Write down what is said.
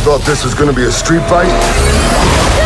thought this was gonna be a street fight?